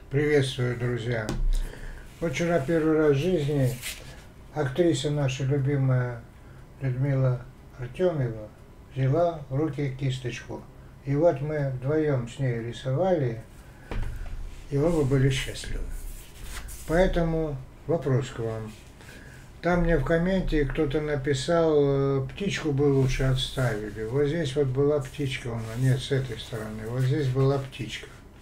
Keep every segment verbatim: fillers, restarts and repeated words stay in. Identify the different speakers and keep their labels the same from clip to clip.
Speaker 1: Приветствую, друзья. Вот вчера первый раз в жизни актриса наша любимая Людмила Артемьева взяла в руки кисточку. И вот мы вдвоем с ней рисовали, и оба были счастливы. Поэтому вопрос к вам. Там мне в комменте кто-то написал, птичку бы лучше отставили. Вот здесь вот была птичка, нет, с этой стороны, вот здесь была птичка.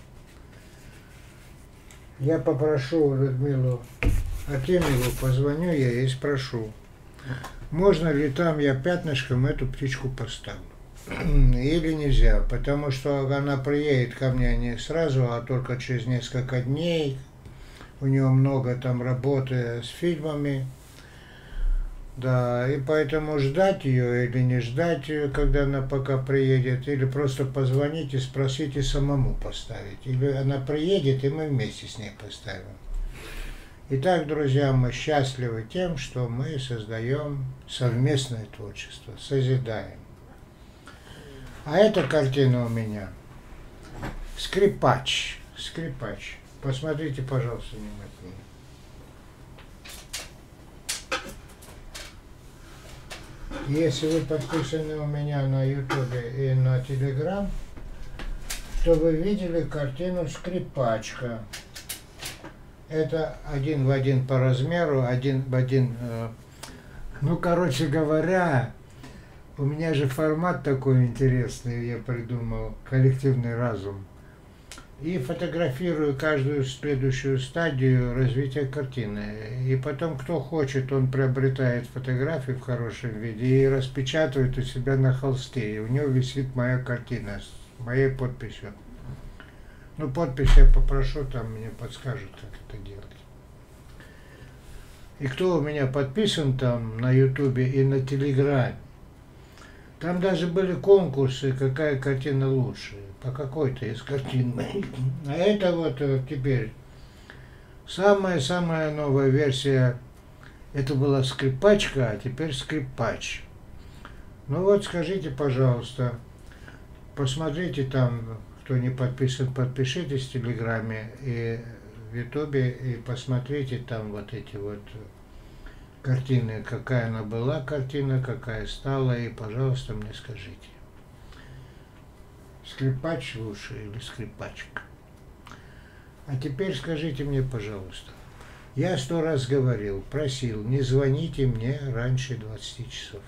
Speaker 1: Я попрошу Людмилу Артемьеву, позвоню я ей и спрошу, можно ли там я пятнышком эту птичку поставлю. Или нельзя, потому что она приедет ко мне не сразу, а только через несколько дней. У нее много там работы с фильмами. Да, и поэтому ждать ее или не ждать, когда она пока приедет, или просто позвонить и спросить и самому поставить. Или она приедет, и мы вместе с ней поставим. Итак, друзья, мы счастливы тем, что мы создаем совместное творчество, созидаем. А эта картина у меня «Скрипач». Скрипач. Посмотрите, пожалуйста, внимательно. Если вы подписаны у меня на ютубе и на телеграм, то вы видели картину «Скрипачка». Это один в один по размеру, один в один. Ну, короче говоря, у меня же формат такой интересный, я придумал, коллективный разум. И фотографирую каждую следующую стадию развития картины. И потом, кто хочет, он приобретает фотографии в хорошем виде и распечатывает у себя на холсте. И у него висит моя картина с моей подписью. Ну, подпись я попрошу, там мне подскажут, как это делать. И кто у меня подписан там на ютубе и на телеграме, там даже были конкурсы, какая картина лучше, по какой-то из картин. А это вот теперь самая-самая новая версия. Это была «Скрипачка», а теперь «Скрипач». Ну вот, скажите, пожалуйста, посмотрите там, кто не подписан, подпишитесь в телеграме и в ютубе, и посмотрите там вот эти вот картины, какая она была картина, какая стала, и, пожалуйста, мне скажите, скрипач лучше или скрипачка? А теперь скажите мне, пожалуйста, я сто раз говорил, просил, не звоните мне раньше двадцати часов.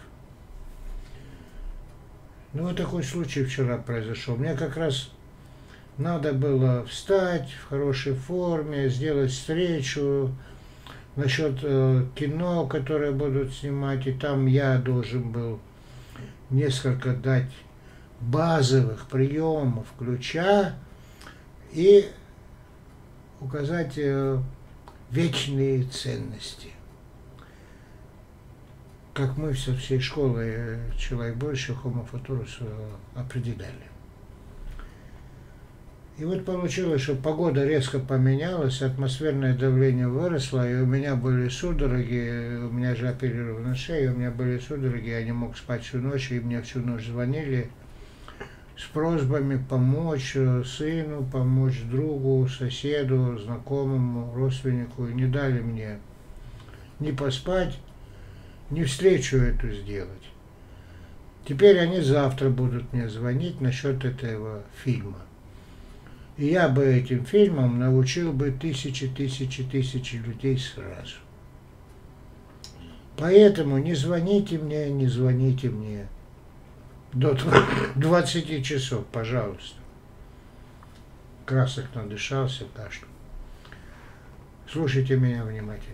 Speaker 1: Ну, вот такой случай вчера произошел. Мне как раз надо было встать в хорошей форме, сделать встречу насчет э, кино, которое будут снимать, и там я должен был несколько дать базовых приемов ключа и указать э, вечные ценности. Как мы со всей школы «Человек больше» Homo Futurus определяли. И вот получилось, что погода резко поменялась, атмосферное давление выросло, и у меня были судороги, у меня же оперирована шея, у меня были судороги, я не мог спать всю ночь, и мне всю ночь звонили с просьбами помочь сыну, помочь другу, соседу, знакомому, родственнику, и не дали мне ни поспать, ни встречу эту сделать. Теперь они завтра будут мне звонить насчет этого фильма. И я бы этим фильмом научил бы тысячи, тысячи, тысячи людей сразу. Поэтому не звоните мне, не звоните мне до двадцати часов, пожалуйста. Красок надышался, кашлю. Слушайте меня внимательно.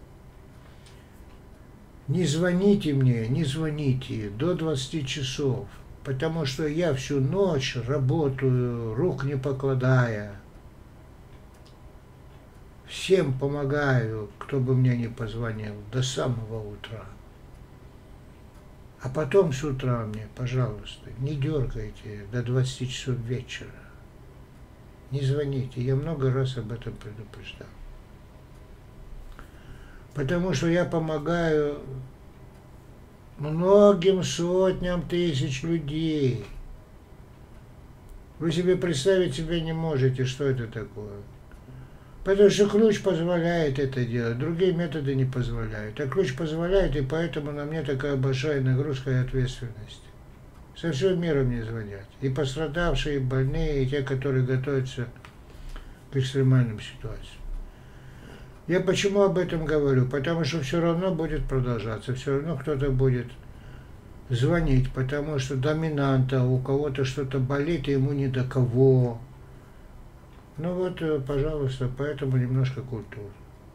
Speaker 1: Не звоните мне, не звоните до двадцати часов. Потому что я всю ночь работаю, рук не покладая. Всем помогаю, кто бы мне не позвонил, до самого утра. А потом с утра мне, пожалуйста, не дергайте до двадцати часов вечера. Не звоните, я много раз об этом предупреждал. Потому что я помогаю многим сотням тысяч людей. Вы себе представить себе не можете, что это такое. Потому что ключ позволяет это делать, другие методы не позволяют. А ключ позволяет, и поэтому на мне такая большая нагрузка и ответственность. Со всего мира мне звонят. И пострадавшие, и больные, и те, которые готовятся к экстремальным ситуациям. Я почему об этом говорю? Потому что все равно будет продолжаться, все равно кто-то будет звонить, потому что доминанта, у кого-то что-то болит, и ему ни до кого. Ну вот, пожалуйста, поэтому немножко культуры.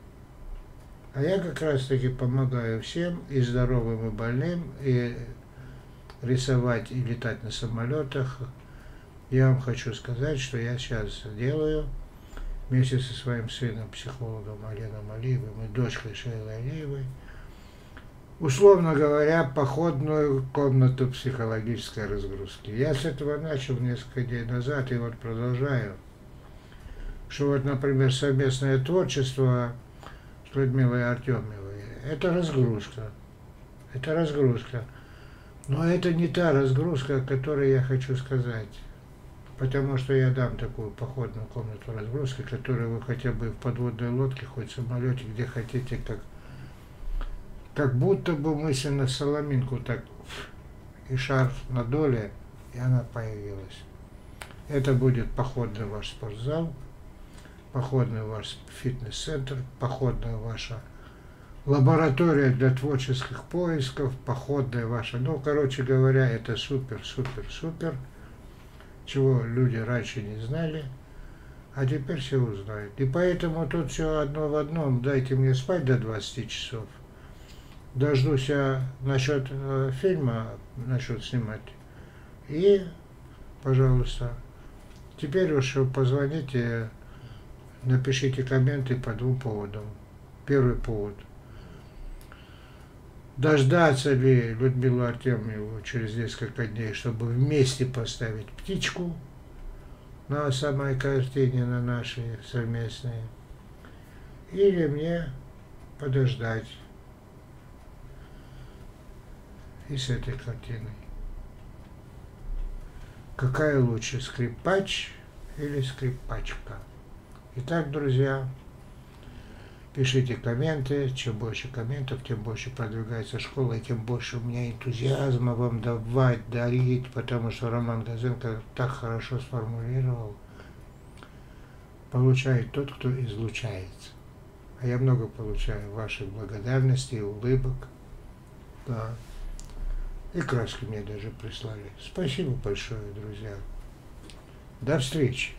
Speaker 1: А я как раз таки помогаю всем, и здоровым, и больным, и рисовать, и летать на самолетах. Я вам хочу сказать, что я сейчас делаю вместе со своим сыном, психологом Аленом Алиевым и дочкой Шейлой Алиевой, условно говоря, походную комнату психологической разгрузки. Я с этого начал несколько дней назад, и вот продолжаю. Что вот, например, совместное творчество с Людмилой Артемьевой – это разгрузка. Это разгрузка. Но это не та разгрузка, о которой я хочу сказать. Потому что я дам такую походную комнату разгрузки, которую вы хотя бы в подводной лодке, хоть в самолете, где хотите, как, как будто бы мысленно соломинку так и шар на доле, и она появилась. Это будет походный ваш спортзал, походный ваш фитнес-центр, походная ваша лаборатория для творческих поисков, походная ваша, ну, короче говоря, это супер, супер, супер, чего люди раньше не знали, а теперь все узнают. И поэтому тут все одно в одном, дайте мне спать до двадцати часов, дождусь я насчет э, фильма, насчет снимать, и, пожалуйста, теперь уж позвоните, напишите комменты по двум поводам. Первый повод. Дождаться ли Людмилу Артемьеву через несколько дней, чтобы вместе поставить птичку на самой картине, на нашей совместной, или мне подождать и с этой картиной. Какая лучше, скрипач или скрипачка? Итак, друзья, пишите комменты. Чем больше комментов, тем больше продвигается школа, и тем больше у меня энтузиазма вам давать, дарить, потому что Роман Газенко так хорошо сформулировал: получает тот, кто излучается. А я много получаю ваших благодарностей, улыбок. Да. И краски мне даже прислали. Спасибо большое, друзья. До встречи.